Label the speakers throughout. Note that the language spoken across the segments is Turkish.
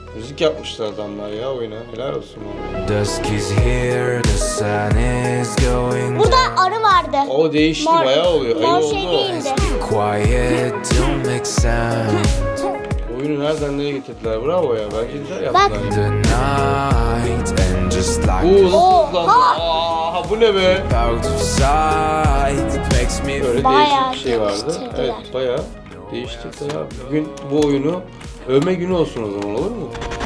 Speaker 1: Müzik yapmışlar adamlar ya oyuna. Helal olsun bana.
Speaker 2: Burada arı vardı.
Speaker 1: O değişti, bayağı oluyor. Ayı
Speaker 2: Mor
Speaker 1: oldu
Speaker 2: şey
Speaker 1: o.
Speaker 2: değildi.
Speaker 1: Oyunu nereden nereye getirdiler? Bravo ya. Bence güzel yaptılar.
Speaker 2: Bak.
Speaker 1: Nasıl hızlandı? Aa, bu ne be? Öyle
Speaker 2: Bayağı
Speaker 1: değişik bir şey vardı.
Speaker 2: geliştirdiler.
Speaker 1: Evet, bayağı değiştirdiler abi. Bugün bu oyunu övme günü olsun o zaman, olur mu?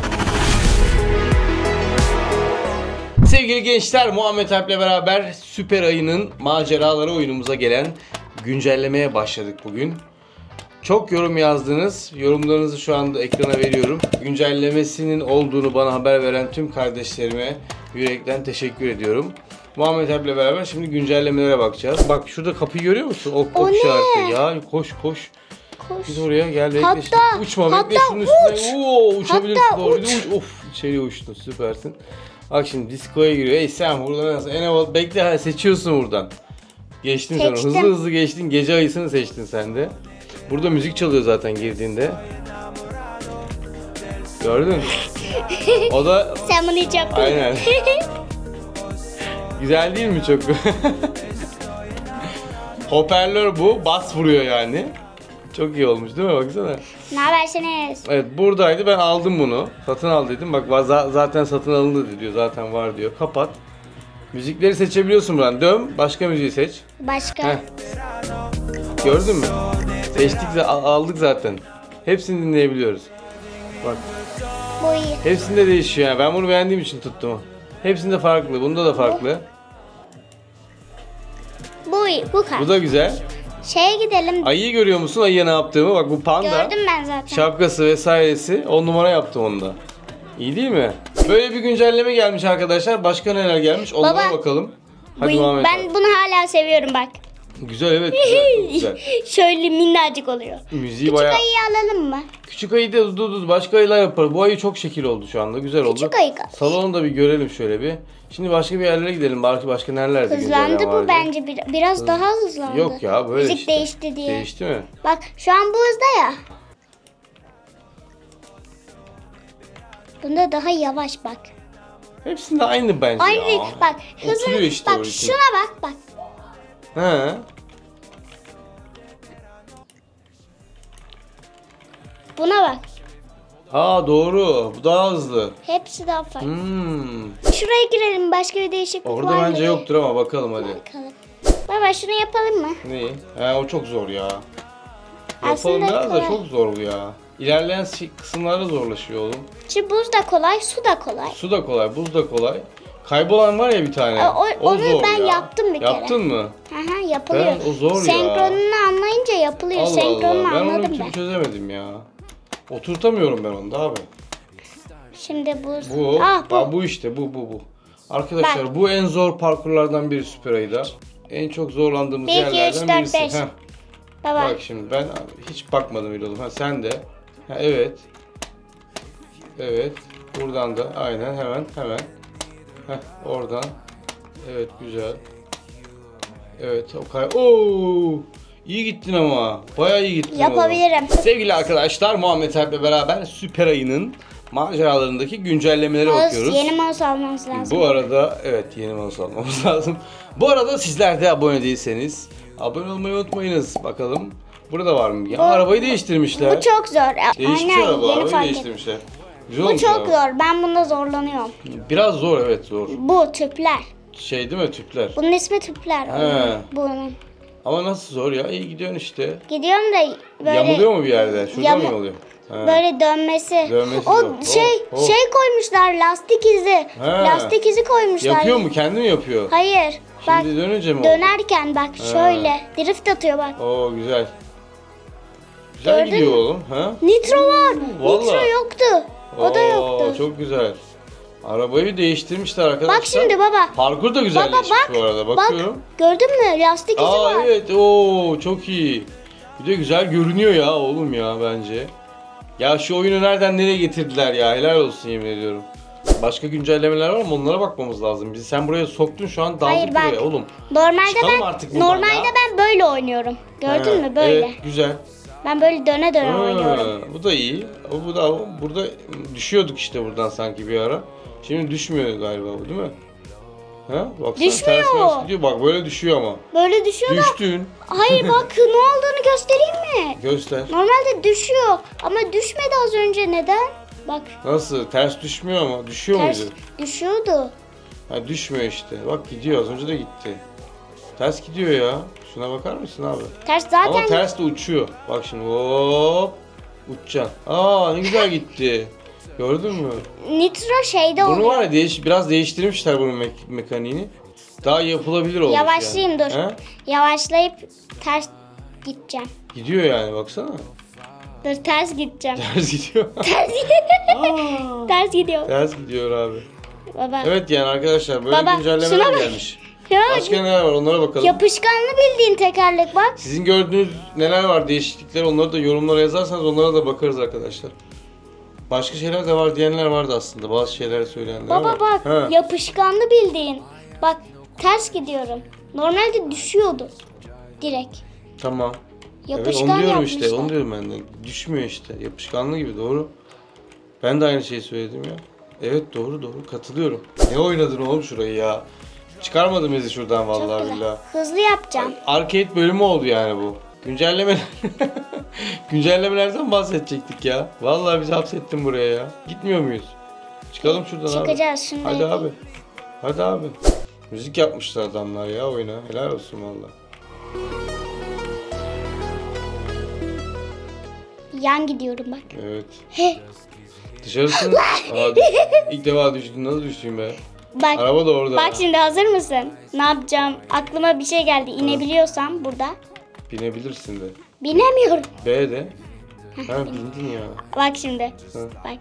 Speaker 1: Sevgili gençler, Muhammed Alp'le beraber Süper Ayı'nın maceraları oyunumuza gelen güncellemeye başladık bugün. Çok yorum yazdınız. Yorumlarınızı şu anda ekrana veriyorum. Güncellemesinin olduğunu bana haber veren tüm kardeşlerime yürekten teşekkür ediyorum. Muhammed Alp'le beraber şimdi güncellemelere bakacağız. Bak şurada kapıyı görüyor musun? Ok işareti. Ya koş.
Speaker 2: Koş.
Speaker 1: Git oraya gel, bekle.
Speaker 2: Hatta-
Speaker 1: Uçma, bekle
Speaker 2: hatta
Speaker 1: şunun üstüne.
Speaker 2: uç.
Speaker 1: Oo, uçabilirsin
Speaker 2: Hatta
Speaker 1: doğru.
Speaker 2: uç.
Speaker 1: Of, içeri uçtun, süpersin. Bak şimdi diskoya giriyor. Ey sen buradan nasıl? En havalı, bekle, seçiyorsun buradan. Geçtin sen.
Speaker 2: Seçtim.
Speaker 1: Hızlı geçtin. Gece ayısını seçtin sen de. Burada müzik çalıyor zaten girdiğinde. Gördün? O da
Speaker 2: Sen bunu hiç yaptın.
Speaker 1: Aynen. Güzel değil mi çok? Hoparlör bu. Bas vuruyor yani. Çok iyi olmuş değil mi? Baksana.
Speaker 2: Ne habersiniz?
Speaker 1: Evet, buradaydı. Ben aldım bunu. Satın aldıydım. Bak zaten satın alındı diyor. Zaten var diyor. Kapat. Müzikleri seçebiliyorsun buradan. Dön. Başka müziği seç.
Speaker 2: Başka.
Speaker 1: Heh. Gördün mü? Seçtik, aldık zaten. Hepsini dinleyebiliyoruz. Bak.
Speaker 2: Bu iyi.
Speaker 1: Hepsinde değişiyor yani. Ben bunu beğendiğim için tuttum. Hepsinde farklı. Bunda da farklı.
Speaker 2: Bu iyi. Bu kadar.
Speaker 1: Bu da güzel.
Speaker 2: Şeye gidelim.
Speaker 1: Ayıyı görüyor musun? Ayıya ne yaptığımı? Bak bu panda.
Speaker 2: Gördüm ben zaten.
Speaker 1: Şapkası vesairesi. 10 numara yaptım onda. İyi değil mi? Böyle bir güncelleme gelmiş arkadaşlar. Başka neler gelmiş? Onlara
Speaker 2: Baba,
Speaker 1: bakalım. Hadi
Speaker 2: Bu-
Speaker 1: Muhammed.
Speaker 2: ben bunu hala seviyorum bak.
Speaker 1: Güzel, evet, güzel. Çok güzel.
Speaker 2: Şöyle minnacık oluyor.
Speaker 1: Müziği
Speaker 2: Küçük
Speaker 1: bayağı...
Speaker 2: ayıyı alalım mı?
Speaker 1: Küçük ayı da dur başka ayılar yaparız. Bu ayı çok şekil oldu şu anda. Güzel oldu.
Speaker 2: Küçük ayı kalmış.
Speaker 1: Salonu da bir görelim şöyle bir. Şimdi başka bir yerlere gidelim. Belki başka nerelerde
Speaker 2: Hızlandı
Speaker 1: güncelleme
Speaker 2: bu
Speaker 1: vardı.
Speaker 2: bence biraz daha hızlandı.
Speaker 1: Yok ya, böyle
Speaker 2: Müzik
Speaker 1: işte.
Speaker 2: değişti diye.
Speaker 1: Değişti mi?
Speaker 2: Bak şu an bu hızda ya. Bunda daha yavaş bak.
Speaker 1: Hepsinde aynı bence
Speaker 2: Aynı
Speaker 1: ya.
Speaker 2: bak hızlı.
Speaker 1: Oturuyor işte o
Speaker 2: Bak
Speaker 1: ritim.
Speaker 2: şuna bak.
Speaker 1: He.
Speaker 2: Buna bak.
Speaker 1: Ha doğru. Bu daha hızlı.
Speaker 2: Hepsi daha farklı.
Speaker 1: Şuraya
Speaker 2: girelim, başka bir değişiklik var
Speaker 1: Orada
Speaker 2: mı
Speaker 1: bence
Speaker 2: diye.
Speaker 1: yoktur ama bakalım hadi.
Speaker 2: Bakalım. Baba şunu yapalım mı?
Speaker 1: Neyi? He, o çok zor ya.
Speaker 2: Aslında
Speaker 1: Yapalım biraz da
Speaker 2: kolay.
Speaker 1: çok zor bu ya. İlerleyen kısımlarda zorlaşıyor oğlum.
Speaker 2: Şu buz da kolay, su da kolay.
Speaker 1: Su da kolay, buz da kolay. Kaybolan var ya bir tane.
Speaker 2: Onu
Speaker 1: zor
Speaker 2: ben
Speaker 1: ya.
Speaker 2: yaptım bir kere.
Speaker 1: Yaptın mı?
Speaker 2: Aha, yapılıyor.
Speaker 1: O zor ya.
Speaker 2: Senkronunu anlayınca yapılıyor.
Speaker 1: Allah
Speaker 2: Senkronunu
Speaker 1: Allah. Ben onu bir
Speaker 2: anladım
Speaker 1: türlü
Speaker 2: ben.
Speaker 1: çözemedim ya. Oturtamıyorum ben onu da abi.
Speaker 2: Şimdi buz.
Speaker 1: Bu.
Speaker 2: Bu.
Speaker 1: Bu işte bu. Arkadaşlar bu en zor parkurlardan biri Süper Ayı'da. En çok zorlandığımız
Speaker 2: 1, 2, 3,
Speaker 1: yerlerden
Speaker 2: 4,
Speaker 1: birisi.
Speaker 2: 5.
Speaker 1: Heh.
Speaker 2: Baba.
Speaker 1: Bak şimdi ben hiç bakmadım bile oğlum. Ha sen de. Ha, evet. Evet. Buradan da aynen hemen. Heh, oradan. Evet, güzel. Evet, Oo! İyi gittin ama. Bayağı iyi gittin.
Speaker 2: Yapabilirim.
Speaker 1: oğlum. Sevgili arkadaşlar, Muhammed Alp'le beraber Süper Ayı'nın maceralarındaki güncellemelere bakıyoruz.
Speaker 2: Yeni mouse almamız lazım.
Speaker 1: Bu arada evet, yeni mouse almamız lazım. Bu arada sizler de abone değilseniz abone olmayı unutmayınız. Bakalım. Burada var mı? Ya, arabayı değiştirmişler.
Speaker 2: Bu çok zor.
Speaker 1: Değişmiş
Speaker 2: Aynen,
Speaker 1: araba,
Speaker 2: yeni
Speaker 1: arabayı
Speaker 2: fark ettim.
Speaker 1: değiştirmişler. Güzel
Speaker 2: Bu
Speaker 1: olmuş
Speaker 2: çok
Speaker 1: araba.
Speaker 2: zor. Ben bunda zorlanıyorum.
Speaker 1: Biraz zor, evet zor.
Speaker 2: Bu tüpler.
Speaker 1: Şey değil mi, tüpler?
Speaker 2: Bunun ismi tüpler.
Speaker 1: He.
Speaker 2: Bunun.
Speaker 1: Ama nasıl zor ya? İyi gidiyorsun işte.
Speaker 2: Gidiyorum da böyle
Speaker 1: Yamuluyor mu bir yerde? Şurada mı oluyor?
Speaker 2: böyle dönmesi.
Speaker 1: Dönmesi
Speaker 2: O
Speaker 1: zor.
Speaker 2: şey koymuşlar, lastik izi.
Speaker 1: He.
Speaker 2: Lastik izi koymuşlar.
Speaker 1: Yapıyor mu? Kendi mi yapıyor?
Speaker 2: Hayır. Bak
Speaker 1: Şimdi dönünce mi oldu?
Speaker 2: dönerken bak şöyle drift atıyor bak.
Speaker 1: Oo, güzel. Güzel
Speaker 2: Gördün
Speaker 1: gidiyor
Speaker 2: mü?
Speaker 1: oğlum. Ha?
Speaker 2: Nitro var.
Speaker 1: Vallahi.
Speaker 2: Nitro yoktu. O da yoktu.
Speaker 1: Çok güzel. Arabayı değiştirmişler arkadaşlar.
Speaker 2: Bak şimdi baba.
Speaker 1: Parkur da güzelleşmiş
Speaker 2: Baba,
Speaker 1: bu arada.
Speaker 2: Bak
Speaker 1: Bakıyorum.
Speaker 2: gördün mü? Lastik izi var.
Speaker 1: Evet. Oo, çok iyi. Bir de güzel görünüyor ya oğlum ya bence. Ya şu oyunu nereden nereye getirdiler ya. Helal olsun, yemin ediyorum. Başka güncellemeler var mı? Onlara bakmamız lazım. Sen buraya soktun, şu an daldık
Speaker 2: Hayır, bak.
Speaker 1: buraya oğlum.
Speaker 2: Normalde
Speaker 1: Çıkalım artık buradan
Speaker 2: normalde
Speaker 1: ya.
Speaker 2: ben böyle oynuyorum. Gördün
Speaker 1: He,
Speaker 2: mü böyle?
Speaker 1: Evet, güzel.
Speaker 2: Ben böyle döne döne oynuyorum.
Speaker 1: Bu da iyi. Ama bu da burada düşüyorduk işte buradan sanki bir ara. Şimdi düşmüyor galiba bu, değil mi? Ha? Baksana,
Speaker 2: Düşmüyor.
Speaker 1: ters gidiyor. Bak böyle düşüyor ama.
Speaker 2: Böyle düşüyor da.
Speaker 1: Düştün.
Speaker 2: Hayır bak ne olduğunu göstereyim mi?
Speaker 1: Göster.
Speaker 2: Normalde düşüyor ama düşmedi az önce, neden? Bak
Speaker 1: Nasıl? Ters düşmüyor ama. Düşüyor
Speaker 2: ters
Speaker 1: muydu?
Speaker 2: düşüyordu.
Speaker 1: Ha, düşmüyor işte. Bak gidiyor. Az önce de gitti. Ters gidiyor ya. Şuna bakar mısın abi?
Speaker 2: Ters zaten
Speaker 1: Ama ters de uçuyor. Bak şimdi hop. Uçacaksın. Aa ne güzel gitti. Gördün mü?
Speaker 2: nitro şeyde
Speaker 1: Bunu
Speaker 2: oluyor.
Speaker 1: var ya biraz değiştirmişler bunun mekaniğini. Daha yapılabilir olmuş
Speaker 2: Yavaşlayayım
Speaker 1: yani.
Speaker 2: dur.
Speaker 1: He?
Speaker 2: Yavaşlayıp ters gideceğim.
Speaker 1: Gidiyor yani baksana.
Speaker 2: Dur ters gideceğim.
Speaker 1: Ters gidiyor.
Speaker 2: Ters gidiyor.
Speaker 1: Aa,
Speaker 2: Ters gidiyor.
Speaker 1: ters gidiyor abi.
Speaker 2: Baba.
Speaker 1: Evet yani arkadaşlar böyle
Speaker 2: Baba, şuna
Speaker 1: güncellemeler
Speaker 2: bak.
Speaker 1: gelmiş.
Speaker 2: Ya,
Speaker 1: Başka neler var onlara bakalım.
Speaker 2: yapışkanlı bildiğin tekerlek bak.
Speaker 1: Sizin gördüğünüz neler var, değişiklikler, onları da yorumlara yazarsanız onlara da bakarız arkadaşlar. Başka şeyler de var diyenler vardı aslında. Bazı şeyler söyleyenler
Speaker 2: Baba
Speaker 1: ama.
Speaker 2: bak
Speaker 1: He.
Speaker 2: yapışkanlı bildiğin. Bak ters gidiyorum. Normalde düşüyordu. Direkt.
Speaker 1: Tamam. Evet
Speaker 2: Yapışkan
Speaker 1: onu diyorum
Speaker 2: yapmışlar.
Speaker 1: işte. Onu diyorum ben de. Düşmüyor işte. Yapışkanlı gibi doğru. Ben de aynı şeyi söyledim ya. Evet doğru katılıyorum. Ne oynadın oğlum şurayı ya? Çıkarmadım bizi şuradan
Speaker 2: Çok
Speaker 1: vallahi
Speaker 2: güzel.
Speaker 1: billahi.
Speaker 2: Hızlı yapacağım.
Speaker 1: Arcade bölümü oldu yani bu. Güncellemelerden bahsedecektik ya. Vallahi bizi hapsettin buraya ya. Gitmiyor muyuz? Çıkalım şuradan abi.
Speaker 2: Çıkacağız şunu.
Speaker 1: Hadi abi. Hadi abi. Müzik yapmışlar adamlar ya oyuna. Helal olsun valla.
Speaker 2: Yan gidiyorum bak.
Speaker 1: Evet.
Speaker 2: He.
Speaker 1: Dışarısın. İlk defa düştün. Nasıl düştün be?
Speaker 2: Bak.
Speaker 1: Araba da orada.
Speaker 2: Bak şimdi hazır mısın? Ne yapacağım? Aklıma bir şey geldi. İnebiliyorsam burada.
Speaker 1: Binebilirsin de.
Speaker 2: Binemiyorum.
Speaker 1: B de. Ha bindin ya.
Speaker 2: Bak şimdi.
Speaker 1: Ha.
Speaker 2: Bak.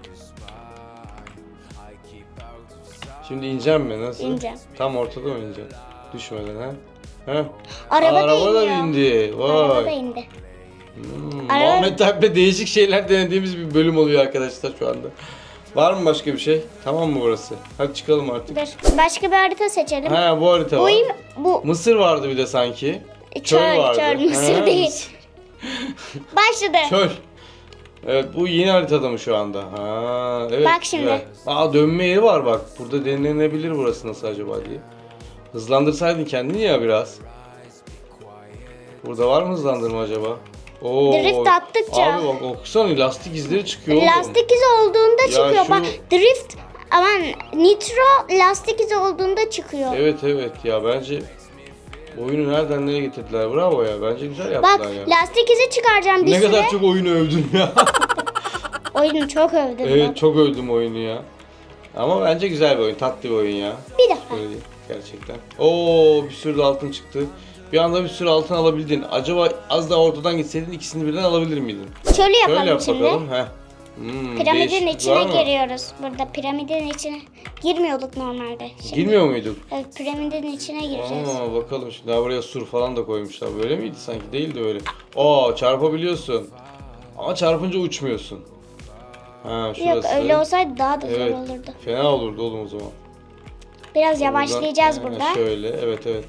Speaker 1: Şimdi ineceğim mi? Nasıl?
Speaker 2: İneceğim.
Speaker 1: Tam ortada mı ineceğim? Düşmeden ha? Ha?
Speaker 2: Araba da
Speaker 1: Araba da
Speaker 2: iniyor.
Speaker 1: bindi.
Speaker 2: Araba da
Speaker 1: Vay.
Speaker 2: indi.
Speaker 1: Muhammed Alp'le değişik şeyler denediğimiz bir bölüm oluyor arkadaşlar şu anda. Var mı başka bir şey? Tamam mı burası? Hadi çıkalım artık.
Speaker 2: Dur. Başka bir harita seçelim.
Speaker 1: Ha bu harita var.
Speaker 2: Bu
Speaker 1: Mısır vardı bir de sanki.
Speaker 2: çöl, mısır
Speaker 1: Ha,
Speaker 2: değil.
Speaker 1: Mısır.
Speaker 2: Başladı.
Speaker 1: Çöl. Evet bu yeni haritada mı şu anda? Ha evet.
Speaker 2: Bak şimdi.
Speaker 1: güzel. Aa dönme yeri var bak. Burada denenebilir burası nasıl acaba diye. Hızlandırsaydın kendini ya biraz. Burada var mı hızlandırma acaba? Oo.
Speaker 2: Drift attıkça.
Speaker 1: Abi bak okusana lastik izleri çıkıyor oğlum.
Speaker 2: Lastik izi olduğunda çıkıyor.
Speaker 1: şu-
Speaker 2: Bak drift aman nitro lastik izi olduğunda çıkıyor.
Speaker 1: Evet ya bence oyunu nereden nereye getirdiler bravo ya bence güzel
Speaker 2: Bak
Speaker 1: yaptılar ya.
Speaker 2: lastik izi çıkaracağım bir
Speaker 1: Ne
Speaker 2: süre.
Speaker 1: kadar çok oyunu övdün ya.
Speaker 2: Oyunu çok övdüm.
Speaker 1: Evet
Speaker 2: bak.
Speaker 1: çok övdüm oyunu ya. Ama bence güzel bir oyun, tatlı bir oyun ya.
Speaker 2: Bir defa.
Speaker 1: Öyle değil gerçekten. Oo bir sürü de altın çıktı. Bir anda bir sürü altın alabildin. Acaba az daha ortadan gitseydin ikisini birden alabilir miydin?
Speaker 2: Şöyle yapalım
Speaker 1: Şöyle yap
Speaker 2: şimdi.
Speaker 1: bakalım. Heh.
Speaker 2: Piramidin
Speaker 1: değişiklik
Speaker 2: içine
Speaker 1: var mı?
Speaker 2: giriyoruz. Burada piramidin içine girmiyorduk normalde. Şimdi,
Speaker 1: Girmiyor muyduk?
Speaker 2: evet, piramidin içine gireceğiz.
Speaker 1: Aa, bakalım şimdi daha buraya sur falan da koymuşlar. Böyle miydi sanki? Değildi öyle. Aa çarpabiliyorsun. Ama çarpınca uçmuyorsun. Ha şurası.
Speaker 2: Yok öyle olsaydı daha da zor
Speaker 1: Evet.
Speaker 2: olurdu.
Speaker 1: Fena olurdu oğlum o zaman.
Speaker 2: Biraz yavaşlayacağız
Speaker 1: Buradan,
Speaker 2: burada.
Speaker 1: Şöyle evet.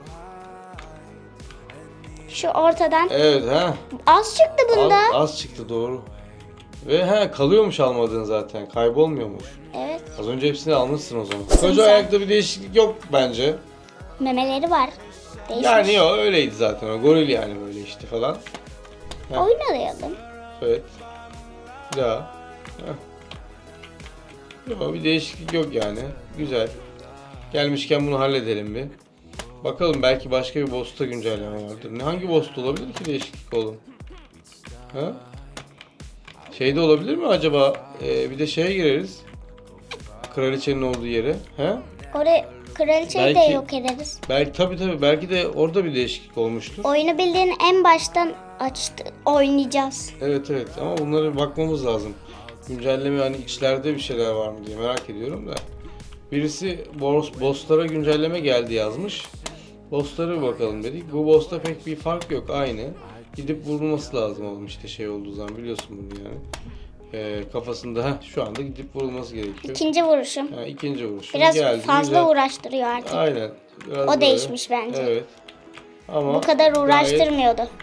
Speaker 2: Şu ortadan
Speaker 1: Evet ha.
Speaker 2: az çıktı bunda.
Speaker 1: Az çıktı doğru. Ve kalıyormuş almadığın zaten. Kaybolmuyormuş.
Speaker 2: Evet.
Speaker 1: Az önce hepsini almışsın o zaman.
Speaker 2: Sen-
Speaker 1: Koca ayakta bir değişiklik yok bence.
Speaker 2: Memeleri var. Değişmiş.
Speaker 1: Yani yok öyleydi zaten. O goril yani böyle işte falan.
Speaker 2: Oynayalım.
Speaker 1: Evet. Bir daha. Heh. Yok bir değişiklik yok yani. Güzel. Gelmişken bunu halledelim bir. Bakalım belki başka bir boss'ta güncelleme vardır. Hangi boss'ta olabilir ki değişiklik oğlum? Ha? Şeyde olabilir mi acaba? Bir de şeye gireriz. Kraliçenin olduğu yere. He?
Speaker 2: Oraya kraliçeyi de
Speaker 1: Belki-
Speaker 2: yok ederiz.
Speaker 1: Belki tabii belki de orada bir değişiklik olmuştur.
Speaker 2: Oyunu bildiğin en baştan açtı. Oynayacağız.
Speaker 1: Evet ama bunlara bakmamız lazım. Güncelleme hani içlerde bir şeyler var mı diye merak ediyorum da. Birisi boss'lara güncelleme geldi yazmış. Boss'lara bir bakalım dedik. Bu boss'ta pek bir fark yok aynı. Gidip vurulması lazım oğlum işte şey olduğu zaman biliyorsun bunu yani. Kafasında şu anda gidip vurulması gerekiyor.
Speaker 2: İkinci vuruşum.
Speaker 1: İkinci vuruş.
Speaker 2: Biraz
Speaker 1: Geldi,
Speaker 2: fazla
Speaker 1: güzel.
Speaker 2: uğraştırıyor artık.
Speaker 1: Aynen. Biraz
Speaker 2: O
Speaker 1: böyle.
Speaker 2: değişmiş bence.
Speaker 1: Evet. Ama
Speaker 2: Bu kadar
Speaker 1: gayet-
Speaker 2: uğraştırmıyordu.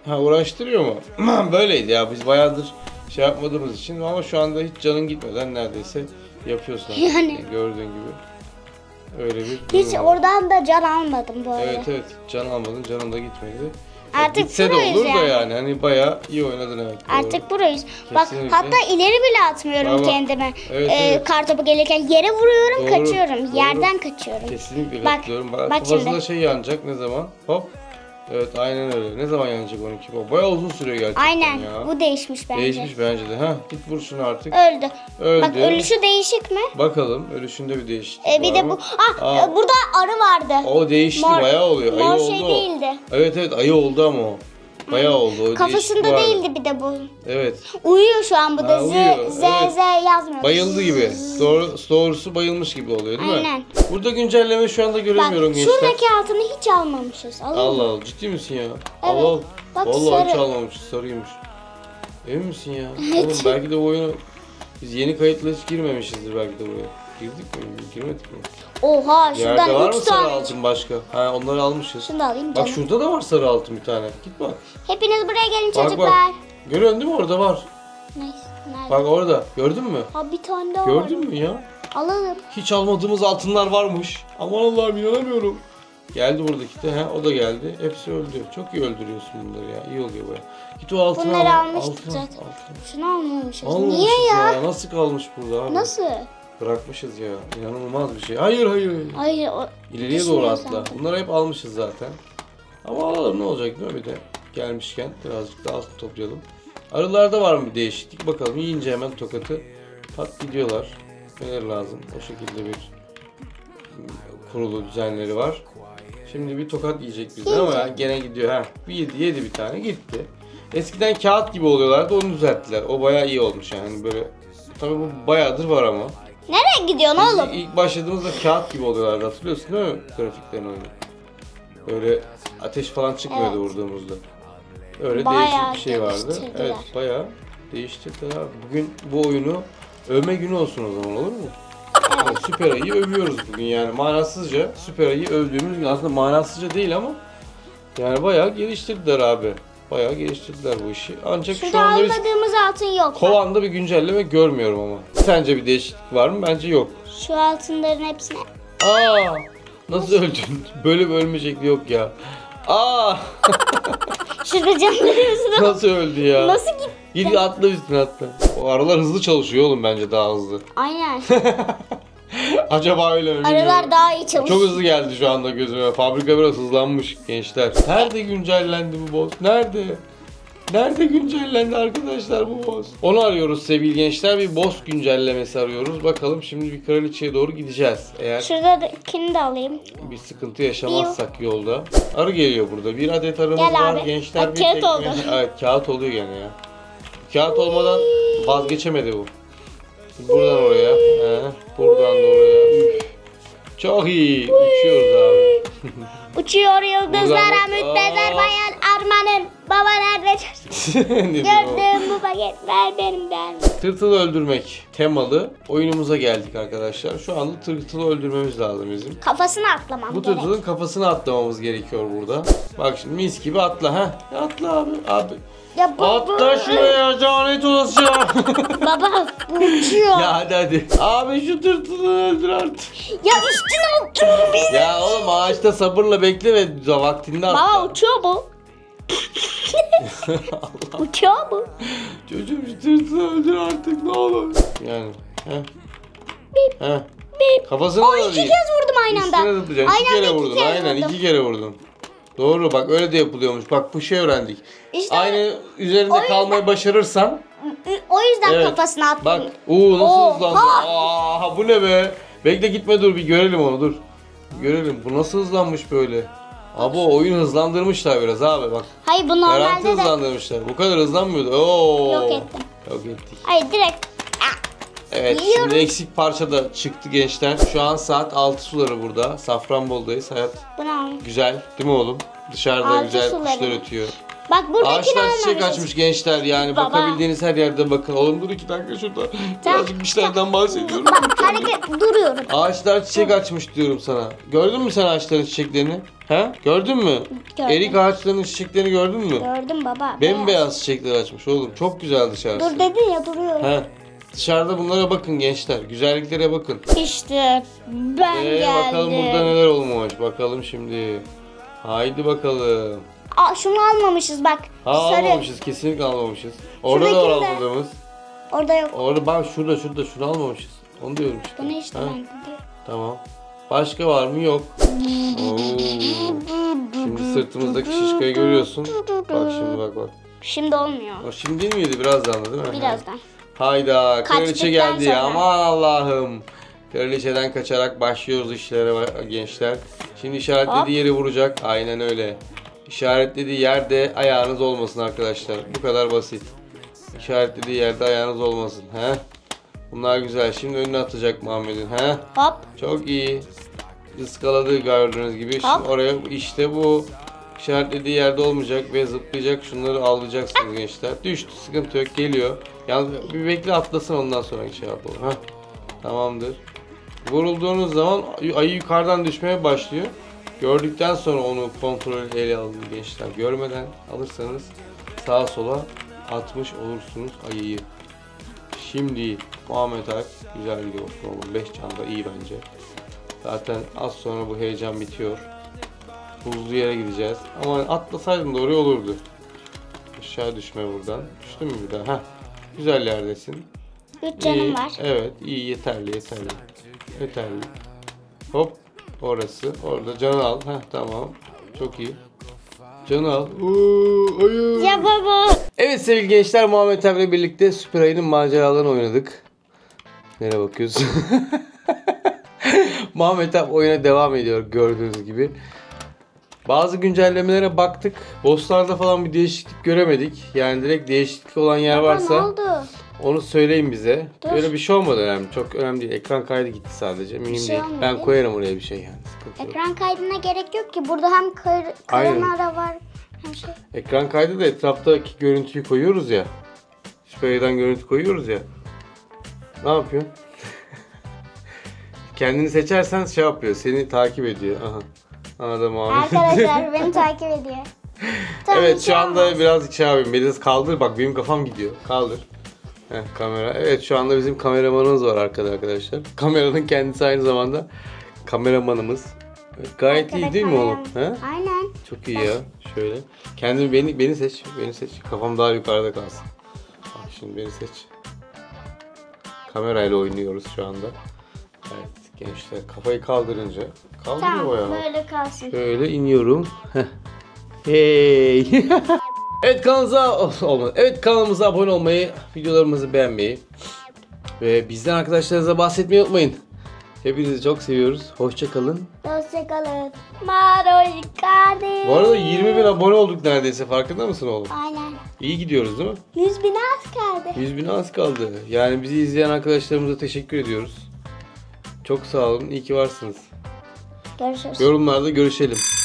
Speaker 1: Ha, uğraştırıyor mu? Böyleydi ya, biz bayağıdır şey yapmadığımız için ama şu anda hiç canın gitmeden neredeyse yapıyorsun artık.
Speaker 2: Yani.
Speaker 1: Gördüğün gibi. Öyle bir durum
Speaker 2: Hiç
Speaker 1: var.
Speaker 2: oradan da can almadım böyle.
Speaker 1: Evet, can almadın, canın da gitmedi.
Speaker 2: Artık
Speaker 1: Gitse de
Speaker 2: proyuz
Speaker 1: olur da
Speaker 2: yani.
Speaker 1: yani hani bayağı iyi oynadın, evet. Doğru.
Speaker 2: Artık burayız. Bak
Speaker 1: Kesinlikle.
Speaker 2: hatta ileri bile atmıyorum
Speaker 1: Bak.
Speaker 2: kendime.
Speaker 1: Evet.
Speaker 2: Kartopu gelirken yere vuruyorum,
Speaker 1: Doğru,
Speaker 2: kaçıyorum.
Speaker 1: doğru.
Speaker 2: Yerden kaçıyorum.
Speaker 1: Kesinlikle
Speaker 2: Bak,
Speaker 1: katılıyorum.
Speaker 2: bak
Speaker 1: Kafasında
Speaker 2: şimdi.
Speaker 1: şey yanacak ne zaman? Hop. Evet, aynen öyle. Ne zaman yanacak 12 o? Bayağı uzun sürüyor gerçekten
Speaker 2: Aynen.
Speaker 1: ya.
Speaker 2: Bu değişmiş bence.
Speaker 1: Değişmiş bence de. Ha, git vur şunu artık.
Speaker 2: Öldü.
Speaker 1: Öldü.
Speaker 2: Bak ölüşü değişik mi?
Speaker 1: Bakalım ölüşünde bir değişiklik
Speaker 2: Bir
Speaker 1: var
Speaker 2: de
Speaker 1: mı?
Speaker 2: bu.
Speaker 1: Aa.
Speaker 2: Burada arı vardı.
Speaker 1: O değişti,
Speaker 2: Mor-
Speaker 1: bayağı oluyor. Ayı
Speaker 2: mor
Speaker 1: oldu
Speaker 2: şey
Speaker 1: o.
Speaker 2: değildi.
Speaker 1: Evet, ayı oldu ama o. Bayağı oldu. O
Speaker 2: Kafasında
Speaker 1: değişiklik vardı.
Speaker 2: değildi bir de bu.
Speaker 1: Evet.
Speaker 2: Uyuyor şu an bu da.
Speaker 1: Ha, uyuyor,
Speaker 2: Z
Speaker 1: evet.
Speaker 2: yazmıyor.
Speaker 1: Bayıldı gibi. Doğrusu bayılmış gibi oluyor değil mi?
Speaker 2: Aynen.
Speaker 1: Burada güncelleme şu anda göremiyorum
Speaker 2: Bak
Speaker 1: gençler.
Speaker 2: şuradaki altını hiç almamışız. Alalım
Speaker 1: Allah
Speaker 2: mı?
Speaker 1: Allah, ciddi misin ya?
Speaker 2: Evet.
Speaker 1: Allah Allah.
Speaker 2: Bak,
Speaker 1: Vallahi hiç
Speaker 2: sarı.
Speaker 1: almamışız, sarıymış. Emin misin ya? Oğlum belki de bu oyunu biz yeni kayıtla hiç girmemişizdir belki de buraya. Girdik mi? Girmedik mi?
Speaker 2: Oha
Speaker 1: Yerde
Speaker 2: şuradan
Speaker 1: var
Speaker 2: 3
Speaker 1: mı sarı
Speaker 2: tane.
Speaker 1: altın başka? Ha, onları almışız.
Speaker 2: Şunu da alayım
Speaker 1: Bak
Speaker 2: canım.
Speaker 1: şurada da var sarı altın bir tane. Git bak.
Speaker 2: Hepiniz buraya gelin
Speaker 1: Bak
Speaker 2: çocuklar.
Speaker 1: bak. Görüyorsun değil mi, orada var.
Speaker 2: Neyse. Nerede?
Speaker 1: Bak orada. Gördün mü?
Speaker 2: Ha bir tane daha
Speaker 1: Gördün
Speaker 2: var.
Speaker 1: mü ya?
Speaker 2: Alalım.
Speaker 1: Hiç almadığımız altınlar varmış. Aman Allah'ım, inanamıyorum. Geldi buradaki de. Ha, o da geldi. Hepsi öldü. Çok iyi öldürüyorsun bunları ya. İyi oluyor baya. Git o altını
Speaker 2: Bunları
Speaker 1: al.
Speaker 2: almıştık
Speaker 1: Altını,
Speaker 2: zaten.
Speaker 1: altını.
Speaker 2: Şunu almamışız.
Speaker 1: Almamışız
Speaker 2: Niye ya?
Speaker 1: Nasıl kalmış burada abi?
Speaker 2: Nasıl?
Speaker 1: Bırakmışız ya. İnanılmaz bir şey. Hayır.
Speaker 2: Hayır o.
Speaker 1: İleriye doğru
Speaker 2: Düşünüyorum
Speaker 1: atla.
Speaker 2: zaten.
Speaker 1: Bunları hep almışız zaten. Ama alalım, ne olacak değil mi bir de? Gelmişken birazcık daha altın toplayalım. Arılarda var mı bir değişiklik? Bakalım, yiyince hemen tokatı pat gidiyorlar. Neler lazım? O şekilde bir kurulu düzenleri var. Şimdi bir tokat yiyecek bizden ama yani gene gidiyor. Ha, yedi bir tane gitti. Eskiden kağıt gibi oluyorlardı, onu düzelttiler. O bayağı iyi olmuş yani böyle. Tabii bu bayağıdır var ama.
Speaker 2: Nereye gidiyorsun
Speaker 1: Biz
Speaker 2: oğlum?
Speaker 1: ilk başladığımızda kağıt gibi oluyorlardı, hatırlıyorsun değil mi grafiklerini oyunu? Böyle ateş falan çıkmıyordu
Speaker 2: Evet.
Speaker 1: vurduğumuzda. Öyle
Speaker 2: Bayağı
Speaker 1: değişik bir şey vardı.
Speaker 2: değiştirdiler.
Speaker 1: Evet, bayağı değiştirdiler abi. Bugün bu oyunu övme günü olsun o zaman, olur mu? Yani Süper Ayı'yı övüyoruz bugün yani manasızca. Süper Ayı'yı övdüğümüz gün aslında manasızca değil ama yani bayağı geliştirdiler abi. Bayağı geliştirdiler bu işi. Ancak şu
Speaker 2: Şurada
Speaker 1: anda biz
Speaker 2: almadığımız altın yok.
Speaker 1: kovanda bir güncelleme görmüyorum ama. Sence bir değişiklik var mı? Bence yok.
Speaker 2: Şu altınların hepsine.
Speaker 1: Aa! Nasıl öldün? Böyle bir ölme şekli yok ya. Aa!
Speaker 2: Şurada canlarımızı
Speaker 1: Nasıl öldü ya?
Speaker 2: Nasıl gitti?
Speaker 1: Git atla üstüne atla. O arılar hızlı çalışıyor oğlum, bence daha hızlı.
Speaker 2: Aynen.
Speaker 1: Acaba öyle mi?
Speaker 2: Arılar
Speaker 1: bilmiyorum.
Speaker 2: daha iyi çalışıyor.
Speaker 1: Çok hızlı geldi şu anda gözüme. Fabrika biraz hızlanmış gençler. Nerede güncellendi bu boss? Nerede? Nerede güncellendi arkadaşlar bu boss? Onu arıyoruz sevgili gençler. Bir boss güncellemesi arıyoruz. Bakalım şimdi bir kraliçeye doğru gideceğiz. Eğer
Speaker 2: Şuradakini de alayım.
Speaker 1: bir sıkıntı yaşamazsak yolda. Arı geliyor burada. Bir adet arımız
Speaker 2: Gel
Speaker 1: var.
Speaker 2: abi.
Speaker 1: Gençler
Speaker 2: Bak,
Speaker 1: bir
Speaker 2: kağıt
Speaker 1: tekne.
Speaker 2: oldu.
Speaker 1: Evet, kağıt oluyor gene ya. Kağıt olmadan vazgeçemedi bu. Buradan oraya. Buradan da oraya. Üf. Çok iyi. Uçuyoruz abi.
Speaker 2: Uçuyor yıldızlara
Speaker 1: Buradan-
Speaker 2: müptezer
Speaker 1: Aa.
Speaker 2: bayan armanın. Baba nerede?
Speaker 1: Ne diyor o?
Speaker 2: Gördüğüm bu paketler benimden.
Speaker 1: Tırtılı öldürmek temalı oyunumuza geldik arkadaşlar. Şu anda tırtılı öldürmemiz lazım bizim.
Speaker 2: Kafasını atlamam
Speaker 1: Bu
Speaker 2: gerek.
Speaker 1: tırtılın kafasını atlamamız gerekiyor burada. Bak şimdi mis gibi atla ha. Atla abi. Abi.
Speaker 2: Ya
Speaker 1: Atla şuraya, lanet olası ya.
Speaker 2: Baba bu uçuyor.
Speaker 1: Ya hadi. Abi şu tırtılı öldür artık.
Speaker 2: Ya üstüne otururum biz.
Speaker 1: Ya oğlum ağaçta sabırla bekle ve vaktinde atla.
Speaker 2: Baba uçuyor bu. Uçuyor bu.
Speaker 1: Çocuğum şu tırtılı öldür artık ne olur. Yani. Heh. Kafasına da
Speaker 2: İki
Speaker 1: değil.
Speaker 2: kez vurdum aynı anda.
Speaker 1: İkisine de tutacaksın. İki
Speaker 2: Aynı
Speaker 1: kere
Speaker 2: anda
Speaker 1: vurdun.
Speaker 2: iki kez
Speaker 1: Aynen
Speaker 2: vurdum.
Speaker 1: 2 kere vurdun. Doğru, bak öyle de yapılıyormuş. Bak bu şey öğrendik.
Speaker 2: İşte
Speaker 1: Aynı üzerinde
Speaker 2: yüzden-
Speaker 1: kalmayı başarırsan.
Speaker 2: o yüzden
Speaker 1: Evet.
Speaker 2: kafasına attım.
Speaker 1: Bak. Nasıl
Speaker 2: Oha!
Speaker 1: hızlandı. Aa, bu ne be? Bekle gitme, dur bir görelim onu, dur. Görelim. Bu nasıl hızlanmış böyle? Abi o oyunu hızlandırmışlar biraz abi bak.
Speaker 2: Hayır bu
Speaker 1: Garanti
Speaker 2: normalde de
Speaker 1: hızlandırmışlar. Bu kadar hızlanmıyordu. Oo.
Speaker 2: yok ettim.
Speaker 1: Yok ettik.
Speaker 2: Hayır direkt.
Speaker 1: Evet,
Speaker 2: Yiyorum.
Speaker 1: şimdi eksik parça da çıktı gençler. Şu an saat 6 suları burada. Safranbolu'dayız. Hayat
Speaker 2: Bunu al.
Speaker 1: güzel değil mi oğlum? Dışarıda
Speaker 2: Altı
Speaker 1: güzel
Speaker 2: suları.
Speaker 1: kuşlar ötüyor.
Speaker 2: Bak buradakini
Speaker 1: Ağaçlar çiçek
Speaker 2: almamışız.
Speaker 1: açmış gençler yani
Speaker 2: Baba.
Speaker 1: bakabildiğiniz her yerde bakın. Oğlum dur 2 dakika şurada. Birazcık bir şeylerden bahsediyorum.
Speaker 2: Bak hareket duruyorum.
Speaker 1: Ağaçlar çiçek açmış diyorum sana. Gördün mü sen ağaçların çiçeklerini? He? Gördün mü?
Speaker 2: Gördüm.
Speaker 1: Erik ağaçlarının çiçeklerini gördün mü?
Speaker 2: Gördüm baba.
Speaker 1: Bembeyaz çiçekler açmış oğlum. Çok güzel dışarısı.
Speaker 2: Dur dedin ya duruyorum.
Speaker 1: He. Dışarıda bunlara bakın gençler. Güzelliklere bakın.
Speaker 2: İşte ben geldim.
Speaker 1: Bakalım burada neler olmuş. Bakalım şimdi. Haydi bakalım.
Speaker 2: Aa, şunu almamışız bak.
Speaker 1: Ha
Speaker 2: Sarı.
Speaker 1: almamışız. Kesinlikle almamışız. Orada da var
Speaker 2: Şuradakinde.
Speaker 1: almadığımız.
Speaker 2: Orada yok.
Speaker 1: Orada bak şurada şunu almamışız. Onu diyorum işte.
Speaker 2: Bunu işte
Speaker 1: Ha,
Speaker 2: ben dedim.
Speaker 1: Tamam. Başka var mı? Yok. Oo. Şimdi sırtımızdaki şişkayı görüyorsun. Bak şimdi bak.
Speaker 2: Şimdi olmuyor.
Speaker 1: O şimdi değil miydi? Birazdan da değil mi?
Speaker 2: Birazdan.
Speaker 1: Hayda. Kraliçe
Speaker 2: Kaçtıktan
Speaker 1: geldi ya.
Speaker 2: sonra.
Speaker 1: Aman Allah'ım. Kraliçeden kaçarak başlıyoruz işlere gençler. Şimdi işaretlediği
Speaker 2: Hop.
Speaker 1: yeri vuracak. Aynen öyle. İşaretlediği yerde ayağınız olmasın arkadaşlar. Bu kadar basit. İşaretlediği yerde ayağınız olmasın. He? Bunlar güzel. Şimdi önüne atacak Muhammed'in. He?
Speaker 2: Hop.
Speaker 1: Çok iyi. Iskaladığı gördüğünüz gibi. Şimdi
Speaker 2: Hop.
Speaker 1: oraya işte bu işaretlediği yerde olmayacak ve zıplayacak. Şunları avlayacaksınız gençler. Düştü. Sıkıntı yok. Geliyor. Yalnız bir bekle atlasın ondan sonra şey yapalım. Heh. Tamamdır. Vurulduğunuz zaman ayı yukarıdan düşmeye başlıyor. Gördükten sonra onu kontrol ele alın gençler. Görmeden alırsanız sağa sola atmış olursunuz ayıyı. Şimdi Muhammed Alp güzel gidiyor. 5 canda iyi bence. Zaten az sonra bu heyecan bitiyor. Buzlu yere gideceğiz. Ama atlasaydın da oraya olurdu. Aşağı düşme buradan. Düştün mü bir daha? Heh. Güzel yerdesin.
Speaker 2: 3 canım
Speaker 1: İyi,
Speaker 2: var.
Speaker 1: evet iyi yeterli. Hop orası. Orada canı al. Heh, tamam. Çok iyi. Canı al. Ayı.
Speaker 2: Ya baba.
Speaker 1: Evet sevgili gençler Muhammed Emre birlikte Süper Ayı'nın maceralarını oynadık. Nereye bakıyorsun? Muhammed Emre oyuna devam ediyor gördüğünüz gibi. Bazı güncellemelere baktık. Bosslarda falan bir değişiklik göremedik. Yani direkt değişiklik olan yer
Speaker 2: Baba ne
Speaker 1: varsa
Speaker 2: oldu?
Speaker 1: onu söyleyin bize.
Speaker 2: Dur.
Speaker 1: Böyle bir şey olmadı önemli. Çok önemli değil. Ekran kaydı gitti sadece. Mühim
Speaker 2: şey
Speaker 1: değil.
Speaker 2: olmadı.
Speaker 1: Ben koyarım oraya bir şey yani. Sıkıntı yok.
Speaker 2: Ekran kaydına gerek yok ki. Burada hem
Speaker 1: Aynen.
Speaker 2: karınara var. Hem şey.
Speaker 1: Ekran kaydı da etraftaki görüntüyü koyuyoruz ya. Süper Ayı'dan görüntü koyuyoruz ya. Ne yapıyorsun? Kendini seçersen şey yapıyor. Seni takip ediyor. Aha. Anladım abi.
Speaker 2: Arkadaşlar beni takip ediyor. Tabii
Speaker 1: Evet
Speaker 2: ki
Speaker 1: şu anda
Speaker 2: olmaz.
Speaker 1: biraz şey yapayım. Biraz kaldır. Bak benim kafam gidiyor. Kaldır. Heh, kamera. Evet şu anda bizim kameramanımız var arkada arkadaşlar. Kameranın kendisi aynı zamanda kameramanımız. Evet, gayet
Speaker 2: Arkada
Speaker 1: iyi değil mi oğlum?
Speaker 2: kameram.
Speaker 1: He?
Speaker 2: Aynen.
Speaker 1: Çok iyi ya. Şöyle. Kendimi beni seç. Beni seç. Kafam daha yukarıda kalsın. Bak şimdi beni seç. Kamerayla oynuyoruz şu anda. Evet gençler kafayı kaldırınca kaldırıyor
Speaker 2: Tamam
Speaker 1: bayağı.
Speaker 2: böyle kalsın.
Speaker 1: Şöyle iniyorum. Heh. Hey. Evet olmadı. Evet kanalımıza abone olmayı, videolarımızı beğenmeyi ve bizden arkadaşlarınıza bahsetmeyi unutmayın. Hepinizi çok seviyoruz. Hoşça kalın.
Speaker 2: Hoşçakalın. Maroy kardeş.
Speaker 1: Bu arada 20.000 abone olduk neredeyse. Farkında mısın oğlum?
Speaker 2: Aynen.
Speaker 1: İyi gidiyoruz değil mi?
Speaker 2: 100.000 az kaldı.
Speaker 1: 100.000 az kaldı. Yani bizi izleyen arkadaşlarımıza teşekkür ediyoruz. Çok sağ olun. İyi ki varsınız.
Speaker 2: Görüşürüz.
Speaker 1: Yorumlarda görüşelim.